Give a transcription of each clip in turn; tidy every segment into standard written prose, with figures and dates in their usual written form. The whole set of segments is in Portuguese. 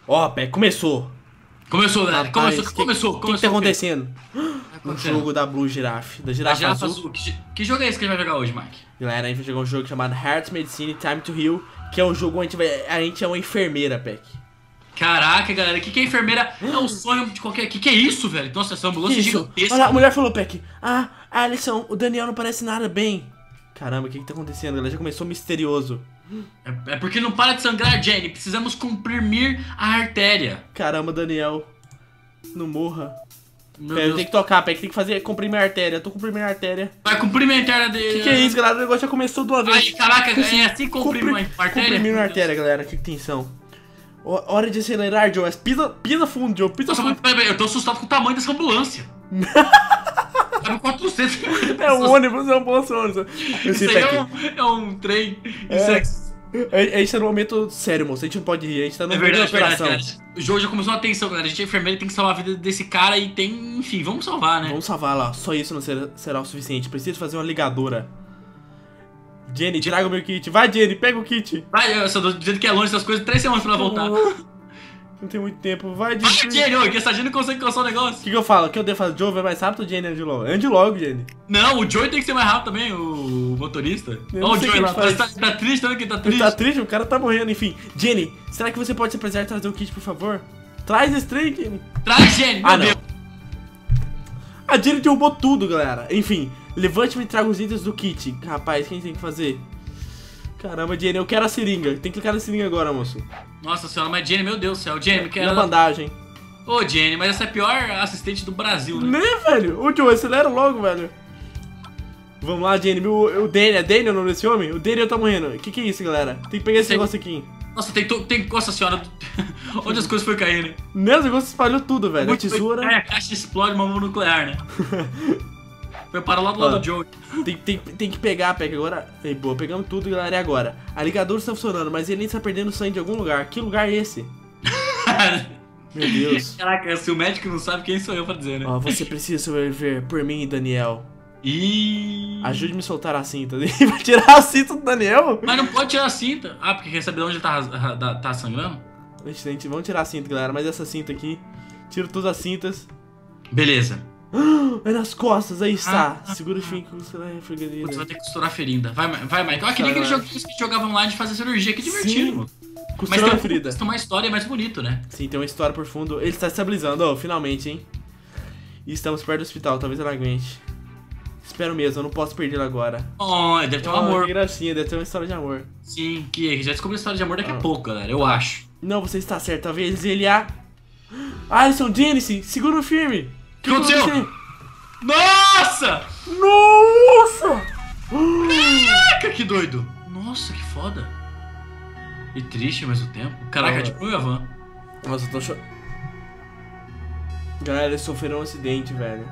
Ó, Peck, começou. Começou, galera. Rapaz, Começou. O que tá o quê? acontecendo? Um jogo da Blue Giraffe. Da A Girafa girafa Azul. azul. Que jogo é esse que a gente vai jogar hoje, Mike? Galera, a gente vai jogar um jogo chamado Heart Medicine Time to Heal. Que é um jogo onde a gente é uma enfermeira, Peck. Caraca, galera, que é enfermeira? É o sonho de qualquer. Que é isso, velho? Nossa, essa ambulância é Isso. gigantesca. Olha, a mulher falou, Peck. Ah, Alisson, o Daniel não parece nada bem. Caramba, o que tá acontecendo, galera? Já começou misterioso. É porque não para de sangrar, Jenny. Precisamos comprimir a artéria. Caramba, Daniel. Não morra. Meu Pera, eu Deus. tenho que tocar, Peck. Tem que fazer comprimir a artéria. Eu tô comprimindo a artéria. Vai comprimir a artéria dele. Que é isso, galera? O negócio já começou de uma vez. Ai, caraca, é assim que comprime uma artéria? Comprimindo a artéria, galera. Que tensão. Hora de acelerar, Joe. Pisa fundo, Joe. Pisa Nossa, mas fundo. peraí, eu tô assustado com o tamanho dessa ambulância. Cabe 400 É um ônibus, é um bom ônibus. Eu Isso sei, aí Peck. é um trem. É. Isso A gente tá num momento sério, moço. A gente não pode rir. A gente tá num é momento de verdade, operação. verdade. O jogo já começou a tensão, galera. A gente é enfermeiro e tem que salvar a vida desse cara e tem. Enfim, vamos salvar, né? Vamos salvar lá. Só isso não será o suficiente. Preciso fazer uma ligadora. Jenny, traga o meu kit. Vai, Jenny, pega o kit. Vai, eu só tô dizendo que é longe essas coisas, 3 semanas pra ela voltar. Não tem muito tempo. Vai, Vai, Jenny. Jenny, ô, que essa Jenny não consegue cansar o O negócio. que eu falo? O que eu devo fazer? Joe vai mais rápido ou Jenny ande logo? Ande logo, Jenny. Não, o Joey tem que ser mais rápido também, o motorista. Eu não Ó, o sei Joey o lá, que ele parece que tá triste também, que tá Ele triste. tá triste? O cara tá morrendo, enfim. Jenny, será que você pode se apresentar e trazer o kit, por favor? Traz esse trem, Jenny. Traz, Jenny, meu Ah, não. Deus. A Jenny derrubou tudo, galera. Enfim, levante-me e traga os itens do kit. Rapaz, o que a gente tem que fazer? Caramba, Jenny, eu quero a seringa. Tem que clicar na seringa agora, moço. Nossa senhora, mas Jenny, meu Deus do céu. Jenny, que E a ela... bandagem. Ô, Jenny, mas essa é a pior assistente do Brasil, né? Né, velho? Ô, Joe, acelera logo, velho. Vamos lá, Jenny. O Daniel, é Daniel o nome desse homem? O Daniel tá morrendo. O que é isso, galera? Tem que pegar esse Sei. negócio aqui. Nossa, tem... Nossa senhora, onde as coisas foram caindo? Meu, o negócio espalhou tudo, velho. A Muito tesoura. bem. É, a caixa explode uma bomba nuclear, né? Foi para lá do lado Ó. do Joey. Tem que pegar, pega agora. Ei, boa, pegamos tudo, galera. E agora? A ligadora está funcionando, mas ele está perdendo sangue de algum lugar. Que lugar é esse? Meu Deus. Caraca, se o médico não sabe, quem sou eu pra dizer, né? Ó, você precisa sobreviver por mim, Daniel. Ih... Ajude-me a soltar a cinta. Ele vai tirar a cinta do Daniel? Mas não pode tirar a cinta. Ah, porque quer saber de onde ele tá sangrando? Gente, vamos tirar a cinta, galera. Mas essa cinta aqui. Tiro todas as cintas. Beleza. É nas costas, aí está. Ah, Segura o fim que você vai Putz, vai frigideira. ter que costurar a ferida. Vai, Mike. Olha que nem aquele jogo que jogava online de fazer cirurgia. Que divertido, Sim. mano. Mas Costurando tem, a ferida. tem uma história mais bonito, né? Sim, tem uma história por fundo. Ele está se estabilizando, ó, finalmente, hein? E estamos perto do hospital, talvez ela aguente. Espero mesmo, eu não posso perdê-la agora. Oh, deve ter um Oh, amor. que gracinha, deve ter uma história de amor. Sim, que já descobri a história de amor daqui a Ah. pouco, galera. Eu acho. Não, você está certo, talvez ele Alisson, Janice, segura firme. O que aconteceu? Nossa! Nossa! Caraca, que doido. Nossa, que foda. E triste ao mesmo tempo. Caraca, Ah. tipo o Yavan. Nossa, eu tô chorando. Galera, eles sofreram um acidente, velho.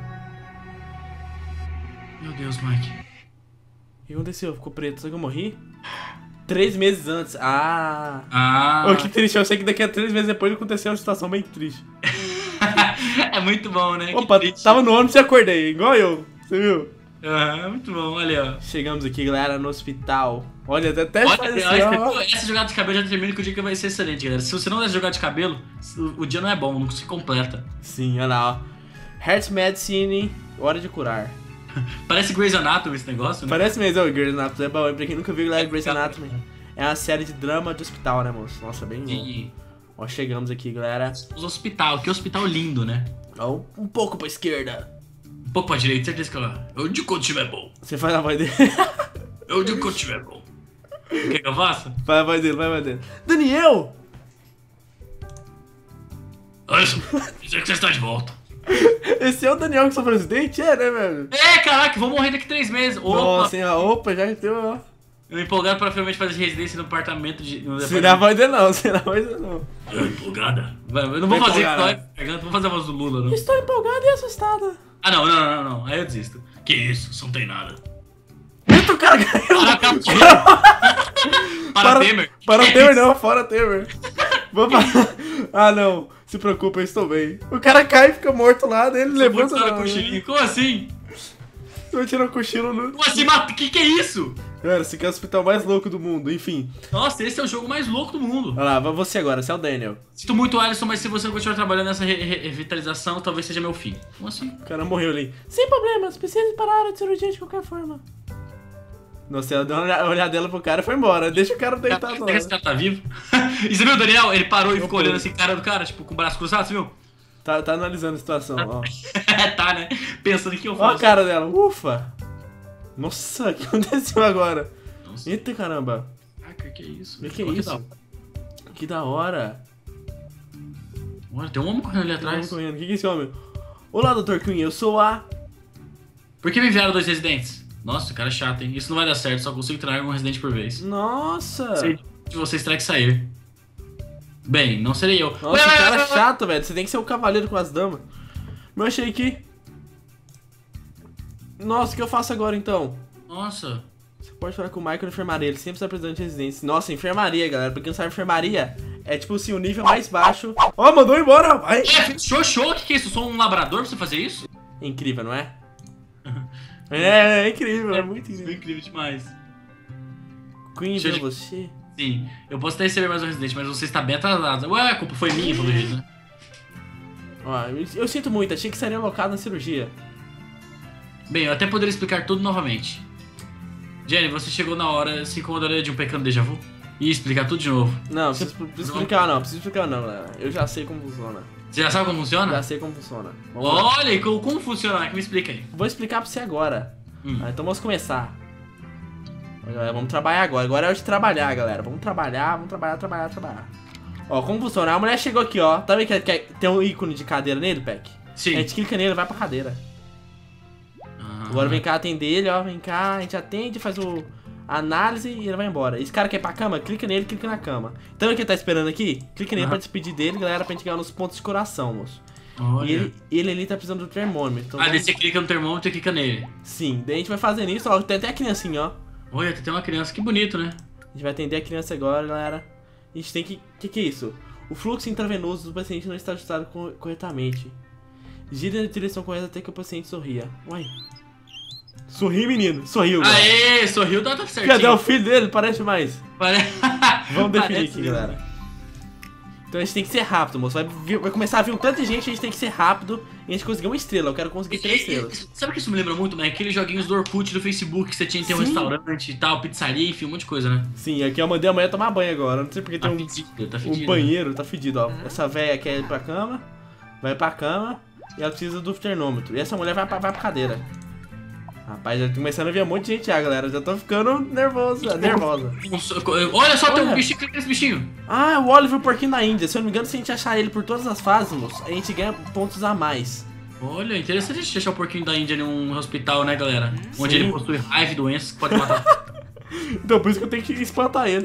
Meu Deus, Mike. O que aconteceu? Ficou preto, só que eu morri? 3 meses antes. Ah. Ah. Oh, que triste, eu sei que daqui a 3 meses depois aconteceu uma situação bem triste. É muito bom, né? Opa, que triste. tava no ônibus e acordei, igual eu, você viu? Ah, muito bom, olha, ó. Chegamos aqui, galera, no hospital. Olha, até Olha, faz assim, ó. essa jogada de cabelo já determina que o dia vai ser excelente, galera. Se você não der jogar de cabelo, o dia não é bom, não se completa. Sim, olha lá, ó. Heart Medicine, hora de curar. Parece Grey's Anatomy esse negócio, né? Parece mesmo, o Grey's Anatomy é bom, hein? Pra quem nunca viu, galera, Grey's Anatomy é uma série de drama de hospital, né, moço? Nossa, bem bom. E Ó, chegamos aqui, galera. os hospital, que hospital lindo, né? Ó, um pouco pra esquerda. Um pouco pra direita, certeza que eu digo quando tiver bom. Você faz a voz dele. Eu digo quando tiver bom. Quer que eu faça? Faz a voz dele, faz a voz dele. Daniel! Alisson, dizer que você está de volta. Esse é o Daniel que sofreu acidente? É, né, velho? É, caraca, vou morrer daqui 3 meses. Opa, Nossa, hein, ó, opa, já deu, ó. eu me empolgado pra finalmente fazer residência no apartamento de... No Será a voz dele não, será a voz dele não. Empolgada? Eu não vou Tô fazer empolgada. não vou fazer a voz do Lula, não. Estou empolgada e assustada. Ah, não. Aí eu desisto. Que isso, não tem nada. Eita, o cara caiu. Para, Temer. Para o Temer não, fora Temer. Vamos Ah, não. Se preocupa, eu estou bem. O cara cai e fica morto lá, daí ele levanta. Como assim? Vai tirar um cochilo no... Como assim, mata? Que é isso? Galera, esse aqui é o hospital mais louco do mundo, enfim. Nossa, esse é o jogo mais louco do mundo. Olha lá, vai você agora, você é o Daniel. Sinto muito, Alisson, mas se você não continuar trabalhando nessa revitalização, talvez seja meu fim. Como assim? O cara morreu ali. Sem problemas, precisa parar a cirurgia de qualquer forma. Nossa, ela deu uma olhadela pro cara e foi embora. Deixa o cara deitado lá. Será que esse cara tá vivo? E você viu o Daniel? Ele parou e ficou olhando assim, cara do cara, tipo, com o braço cruzado, você viu? Tá analisando a situação, ó. Tá, né? Pensando em que eu Ó faço. a cara dela, ufa. Nossa, o que aconteceu agora? Nossa. Eita caramba. Caraca, que é isso? Que é isso? Que da hora. Olha, tem um homem correndo ali atrás. O que é esse homem? Olá, Dr. Queen, eu sou a... Por que me enviaram 2 residentes? Nossa, cara é chato, hein? Isso não vai dar certo, só consigo treinar um residente por vez. Nossa. Sei de vocês terá que sair. Bem, não serei eu. Nossa, que cara chato, velho. Você tem que ser o cavaleiro com as damas. Mas eu achei que... Nossa, o que eu faço agora, então? Nossa. Você pode falar com o Michael na enfermaria, ele sempre está precisando de residência. Nossa, enfermaria, galera. Pra quem não sabe, enfermaria é tipo assim, o nível mais baixo. Ó, mandou embora, rapaz. Show, o que é isso? Eu sou um labrador pra você fazer isso? É incrível, não é? É incrível, é muito incrível. É incrível demais. Queen, viu você? Sim, eu posso até receber mais um residente, mas você está bem atrasado. Ué, a culpa foi minha, pelo jeito, né? Ó, eu sinto muito, achei que seria alocado na cirurgia. Bem, eu até poderia explicar tudo novamente. Jenny, você chegou na hora, se incomodaria de um pequeno déjà vu? E explicar tudo de novo. Não, precisa explicar não, galera. Eu já sei como funciona. Você já sabe como funciona? Já sei como funciona. Vamos lá. Olha, como funciona? Me explica aí. Vou explicar pra você agora. Então vamos começar. Galera, vamos trabalhar agora. Agora é hora de trabalhar, galera. Vamos trabalhar. Ó, como funciona? A mulher chegou aqui, ó. Tá vendo que tem um ícone de cadeira nele, Peck? Sim. A gente clica nele e vai pra cadeira. Agora vem cá atender ele, ó. Vem cá, a gente atende, faz a análise e ele vai embora. Esse cara quer ir pra cama? Clica nele, clica na cama. Então o que ele tá esperando aqui? Clica nele pra despedir dele, galera, pra gente ganhar nos pontos de coração, moço. Olha. E ele ali tá precisando do termômetro. Então daí você clica no termômetro e clica nele. Sim, daí a gente vai fazendo isso, ó. Tem até a criancinha, ó. Olha, tem uma criança, que bonito, né? A gente vai atender a criança agora, galera. A gente tem que... Que é isso? O fluxo intravenoso do paciente não está ajustado corretamente. Gira na direção correta até que o paciente sorria. Uai. Sorri, menino. Sorriu, galera. Aê, sorriu, tá certinho. Cadê o filho dele? Parece mais. Parece... Vamos definir aqui, galera. Então a gente tem que ser rápido, moço. Vai começar a vir um tanto de gente, a gente tem que ser rápido. E a gente conseguir uma estrela. Eu quero conseguir 3 estrelas. Sabe o que isso me lembra muito, né? Aqueles joguinhos do Orkut, do Facebook, que você tinha que ter um restaurante e tal, pizzaria, enfim, um monte de coisa, né? Sim, aqui eu mandei a mulher tomar banho agora. Não sei porque tem fedido, um banheiro, tá fedido, ó. Essa véia quer ir pra cama, vai pra cama e ela precisa do termômetro. E essa mulher vai pra cadeira. Rapaz, já tô começando a ver um monte de gente já, galera. Já tô ficando nervosa. Olha só, tem um bichinho, clica nesse bichinho. Ah, o Oliver, o porquinho da Índia. Se eu não me engano, se a gente achar ele por todas as fases, moço, a gente ganha pontos a mais. Olha, interessante a gente achar o porquinho da Índia em um hospital, né, galera? Sim. Onde ele possui raiva e doenças que pode matar. Então, por isso que eu tenho que espantar ele.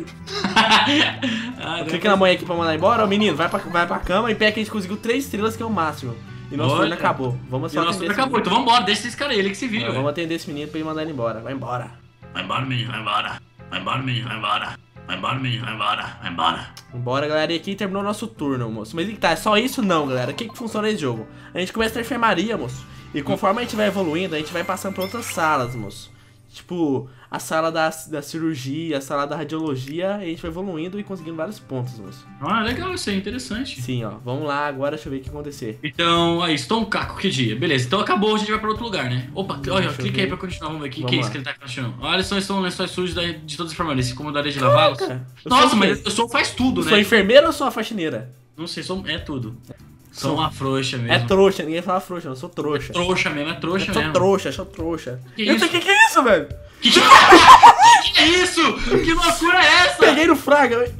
Clica na mãe aqui pra mandar embora. Ó, menino, vai pra cama e pega que a gente conseguiu 3 estrelas, que é o máximo. E nosso turno acabou. Vamos só atender esse menino. Então vambora, deixa esse cara aí, ele que se vira. Vamos atender esse menino pra ele mandar ele embora. Vai embora. Vai embora, menino, vai embora. Vai embora, menino, vai embora. Vai embora, menino, vai embora. Vai embora. Vambora, galera. E aqui terminou o nosso turno, moço. Mas tá, é só isso não, galera. O que funciona nesse jogo? A gente começa na enfermaria, moço. E conforme a gente vai evoluindo, a gente vai passando pra outras salas, moço. Tipo, a sala da cirurgia, a sala da radiologia, e a gente vai evoluindo e conseguindo vários pontos, moço. Ah, legal, isso aí, interessante. Sim, ó. Vamos lá agora, deixa eu ver o que acontecer. Então, aí, estou um caco, que dia. Beleza, então acabou, a gente vai pra outro lugar, né? Opa, olha, clica aí pra continuar, vamos ver. O que é isso que ele tá achando? Olha, são lençóis sujos de todas as enfermarias, se incomodaria de lavá-los? Nossa, mas eu sou faz tudo, né? Sou enfermeira ou sou a faxineira? Não sei, é tudo. Sou uma frouxa mesmo. É trouxa, ninguém fala frouxa, eu sou trouxa. Trouxa mesmo, é trouxa mesmo. Sou trouxa. Que isso? Que é isso, velho? Que é isso? Que loucura é essa? Peguei no fraga. Que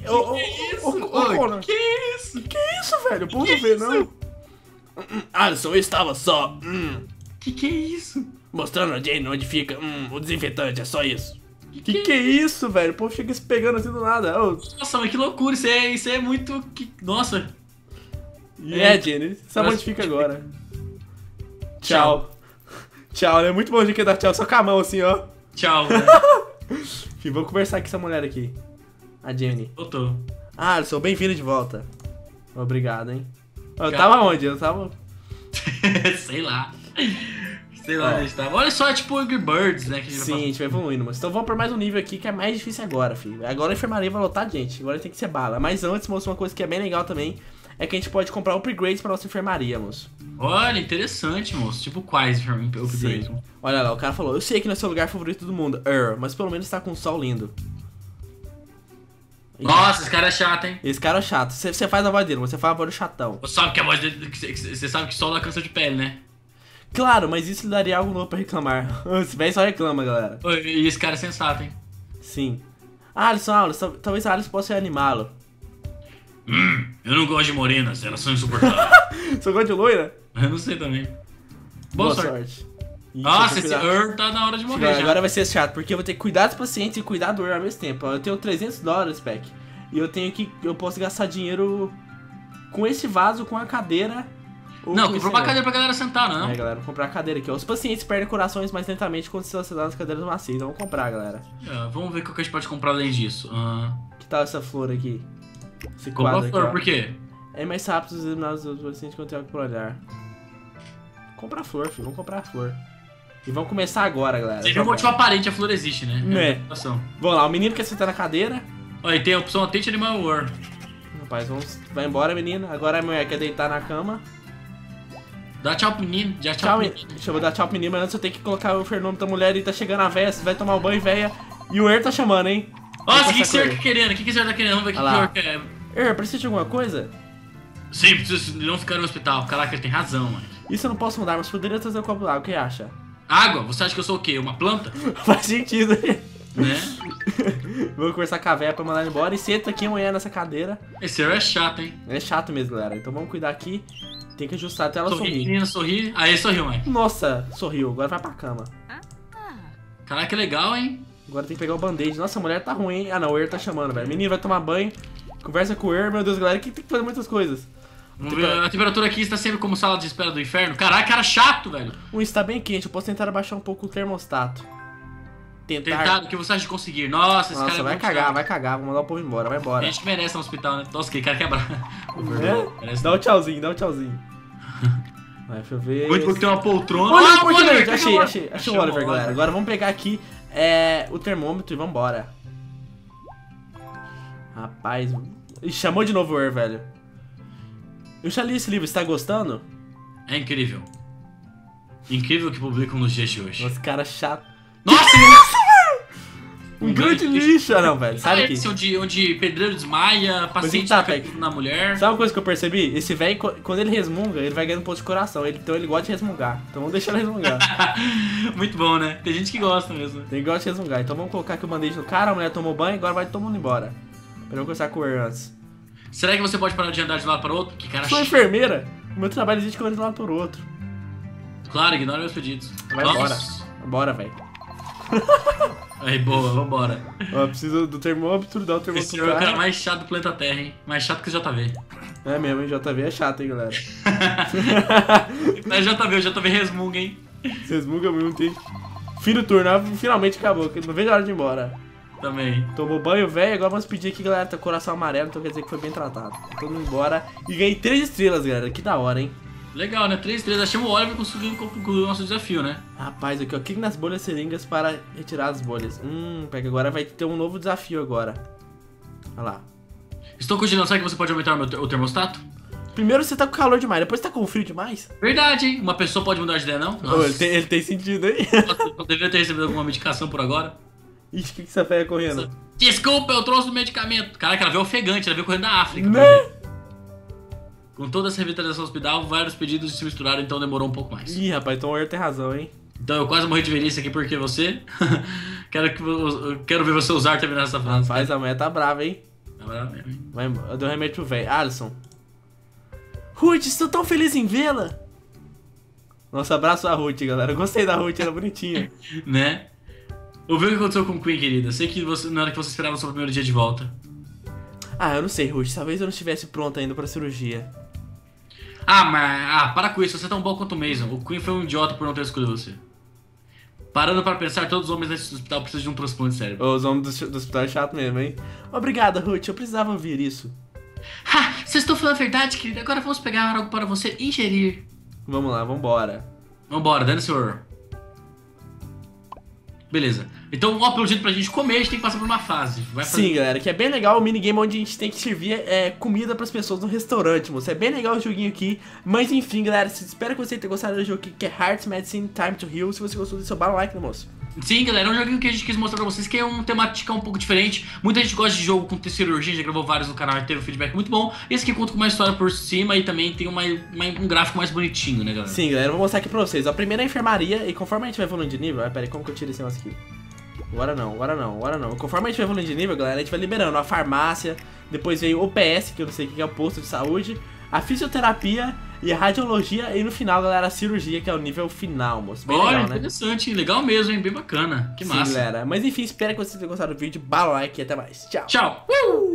é isso? Que isso, velho? O povo não vê, não. Alisson, eu estava só. Que é isso? Mostrando a Jane onde fica o desinfetante, é só isso. Que é isso, velho? O povo chega se pegando assim do nada. Nossa, mas que loucura, isso é muito... Nossa. Jenny, sabe onde fica agora. Tchau. Tchau, é muito bom de que dar tchau, só com a mão assim, ó. Tchau, né? Enfim, vou conversar com essa mulher aqui. A Jenny. Voltou. Alisson, bem-vindo de volta. Obrigado, hein. Eu tava onde? Eu tava... Sei lá. Sei lá onde a gente tava. Olha só, é tipo Angry Birds, né? Que Sim, a gente vai evoluindo, moço. Então vamos por mais um nível aqui que é mais difícil agora, filho. Agora a enfermaria vai lotar de gente. Agora tem que ser bala. Mas antes, moço, uma coisa que é bem legal também é que a gente pode comprar upgrades pra nossa enfermaria, moço. Olha, interessante, moço. Tipo quais upgrades? Olha lá, o cara falou, eu sei que não é seu lugar favorito do mundo, mas pelo menos tá com um sol lindo. Nossa, esse cara é chato, hein? Esse cara é chato. Você faz a voz dele, você faz a voz do chatão. Você sabe que a voz dele. Você sabe que sol dá câncer de pele, né? Claro, mas isso lhe daria algo novo pra reclamar. Esse velho só reclama, galera. E esse cara é sensato, hein? Sim. Alisson, talvez a Alice possa animá-lo. Eu não gosto de morenas, elas são insuportáveis. Você gosta de loira? Eu não sei também. Boa sorte. Nossa, esse tá na hora de morrer já. Agora vai ser chato, porque eu vou ter que cuidar dos pacientes e cuidar do ao mesmo tempo. Eu tenho $300, Peck. E eu posso gastar dinheiro com esse vaso, com a cadeira. Não, comprou uma cadeira pra galera sentar, não? Galera, vamos comprar a cadeira aqui. Os pacientes perdem corações mais lentamente quando se sentar nas cadeiras macias. Então vamos comprar, galera. Vamos ver o que a gente pode comprar além disso. Que tal essa flor aqui? Esse quadro aqui, flor, por quê? É mais rápido os eliminados dos pacientes quando tem algo por olhar. Comprar flor, filho. Vamos comprar a flor. E vamos começar agora, galera. Sem um motivo aparente, a flor existe, né? Vamos lá, o menino quer sentar na cadeira. Ó, e tem a opção Atente Animal War. Rapaz, vai embora, menina. Agora a mulher quer deitar na cama. Dá tchau pro menino, tchau pro menino. Deixa eu dar tchau pro menino, mas antes eu tenho que colocar o fenômeno da mulher e tá chegando a véia. Você vai tomar um banho, véia. E o tá chamando, hein? Nossa, o que você tá querendo? O que você tá querendo? Vamos ver o que o quer. Precisa de alguma coisa? Sim, preciso não ficar no hospital. Caraca, ele tem razão, mano. Isso eu não posso mudar, mas poderia trazer um copo d'água. O que acha? Água? Você acha que eu sou o quê? Uma planta? Faz sentido, né? Vou conversar com a véia pra mandar ele embora. E senta aqui amanhã nessa cadeira. Esse é chato, hein? É chato mesmo, galera. Então vamos cuidar aqui. Tem que ajustar até ela sorrir. Menina, sorri. Aí sorriu, mãe. Nossa, sorriu. Agora vai pra cama. Caraca, que legal, hein? Agora tem que pegar o band-aid. Nossa, a mulher tá ruim, hein? Ah, não, o tá chamando, velho. Menino vai tomar banho. Conversa com o meu Deus, galera, que tem que fazer muitas coisas. Vamos ver, a temperatura aqui está sempre como sala de espera do inferno. Caraca, cara chato, velho. O está bem quente, eu posso tentar abaixar um pouco o termostato. Tentar, o que você acha de conseguir? Nossa, esse cara vai cagar, vou mandar o povo embora, vai embora. A gente merece no hospital, né? Nossa, que cara quebra. Dá um tchauzinho, Vai, deixa eu ver. Muito porque tem uma poltrona. Olha, Oliver, achei o Oliver, galera. Agora vamos pegar aqui o termômetro e vambora. Rapaz, chamou de novo o velho. Eu já li esse livro, você tá gostando? É incrível. Incrível que publicam nos dias de hoje. Nossa, cara chato. Nossa, um grande lixo. Ah, não, velho. Sabe que? Onde pedreiro desmaia, paciente na mulher. Sabe uma coisa que eu percebi? Esse velho, quando ele resmunga, ele vai ganhando um pouco de coração. Então ele gosta de resmungar. Então vamos deixar ele resmungar. Muito bom, né? Tem gente que gosta mesmo. Tem que gosta de resmungar. Então vamos colocar aqui o band-aid no cara, a mulher tomou banho, agora vai todo mundo embora. Pra eu conversar com o antes. Será que você pode parar de andar de um lado para o outro? Que cara Sou enfermeira. O meu trabalho existe que eu ando de um lado para o outro. Claro, ignora meus pedidos. Vai embora. Bora, velho. Aí, boa, vambora. Ó, preciso do termômetro, dá o termômetro. Esse é o cara mais chato do planeta Terra, hein? Mais chato que o JV. É mesmo, hein? JV é chato, hein, galera? Mas o JV resmunga, hein? Resmunga muito, hein? Fim do turno, finalmente acabou, não vejo a hora de ir embora. Também. Tomou banho, velho, agora vamos pedir aqui, galera, tá coração amarelo, então quer dizer que foi bem tratado. Todo mundo embora. E ganhei 3 estrelas, galera, que da hora, hein? Legal, né? 3 estrelas. Achei o Oliver conseguindo concluir o nosso desafio, né? Rapaz, aqui, ó. Clique nas bolhas seringas para retirar as bolhas. Pega, agora vai ter um novo desafio agora. Olha lá. Estou continuando. Será que você pode aumentar o termostato? Primeiro você tá com calor demais, depois você tá com frio demais. Verdade, hein? Uma pessoa pode mudar de ideia, não? Oh, ele tem sentido, hein? Eu deveria ter recebido alguma medicação por agora. Ixi, o que essa feia correndo? Desculpa, eu trouxe o medicamento. Caraca, ela veio ofegante, ela veio correndo da África. Né? Com toda essa revitalização do hospital, vários pedidos se misturaram, então demorou um pouco mais. Ih, rapaz, então o Ayer tem razão, hein? Então eu quase morri de velhice aqui porque você. quero ver você usar terminar essa frase. Rapaz, a mulher tá brava, hein? Tá brava mesmo, hein? Vai embora. Eu dei um remédio pro velho. Alisson. Ruth, estou tão feliz em vê-la. Nossa, abraço a Ruth, galera. Eu gostei da Ruth, ela é bonitinha. Né? Eu vi o que aconteceu com o Queen, querida. Sei que não era que você esperava o seu primeiro dia de volta. Ah, eu não sei, Ruth. Talvez eu não estivesse pronta ainda pra cirurgia. Para com isso. Você é tão bom quanto o Mason. O Queen foi um idiota por não ter escolhido você. Parando para pensar, todos os homens nesse hospital precisam de um transplante de cérebro. Os homens do hospital é chato mesmo, hein? Obrigada, Ruth. Eu precisava ouvir isso. Vocês estão falando a verdade, querida. Agora vamos pegar algo para você ingerir. Vamos lá, vambora. Vambora, dane senhor. Beleza. Então, ó, pelo jeito pra gente comer, a gente tem que passar por uma fase. Sim, galera, que é bem legal o minigame onde a gente tem que servir comida pras pessoas no restaurante, moço. É bem legal o joguinho aqui. Mas enfim, galera, espero que você tenha gostado do jogo aqui, que é Hearts Medicine Time to Heal. Se você gostou, deixa o seu like, né, moço? Sim, galera, é um joguinho que a gente quis mostrar pra vocês, que é uma temática um pouco diferente. Muita gente gosta de jogo com cirurgia, já gravou vários no canal e teve um feedback muito bom. Esse aqui conta com uma história por cima e também tem um gráfico mais bonitinho, né, galera? Sim, galera, eu vou mostrar aqui pra vocês. A primeira é a enfermaria, e conforme a gente vai evoluindo de nível... Pera aí, como que eu tiro esse negócio aqui? Agora não. Conforme a gente vai evoluindo de nível, galera, a gente vai liberando a farmácia, depois vem o OPS, que eu não sei o que é o posto de saúde, a fisioterapia e a radiologia, e no final, galera, a cirurgia, que é o nível final, moço. Bem Olha, legal, né? Interessante, legal mesmo, hein? Bem bacana. Que Sim, massa. galera. Mas enfim, espero que vocês tenham gostado do vídeo. Bala like e até mais. Tchau. Tchau.